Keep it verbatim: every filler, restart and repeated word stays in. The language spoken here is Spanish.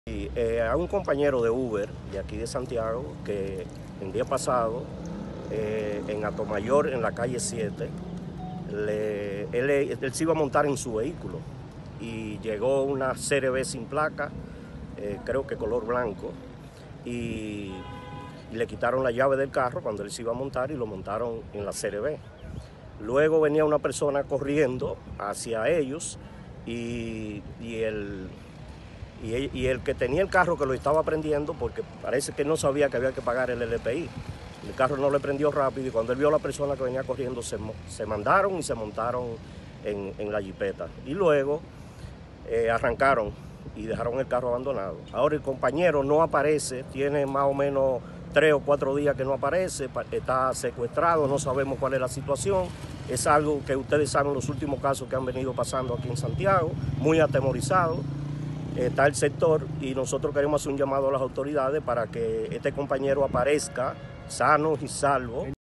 Y, eh, a un compañero de Uber de aquí de Santiago que el día pasado eh, en Atomayor, en la calle siete, le, él, él se iba a montar en su vehículo y llegó una C R V sin placa, eh, creo que color blanco, y, y le quitaron la llave del carro cuando él se iba a montar y lo montaron en la C R V. Luego venía una persona corriendo hacia ellos y, y el... Y el, y el que tenía el carro que lo estaba prendiendo, porque parece que no sabía que había que pagar el L P I. El carro no le prendió rápido y cuando él vio a la persona que venía corriendo se, se mandaron y se montaron en, en la jipeta. Y luego eh, arrancaron y dejaron el carro abandonado. Ahora el compañero no aparece, tiene más o menos tres o cuatro días que no aparece, está secuestrado, no sabemos cuál es la situación. Es algo que ustedes saben los últimos casos que han venido pasando aquí en Santiago, muy atemorizado. Está el sector y nosotros queremos hacer un llamado a las autoridades para que este compañero aparezca sano y salvo.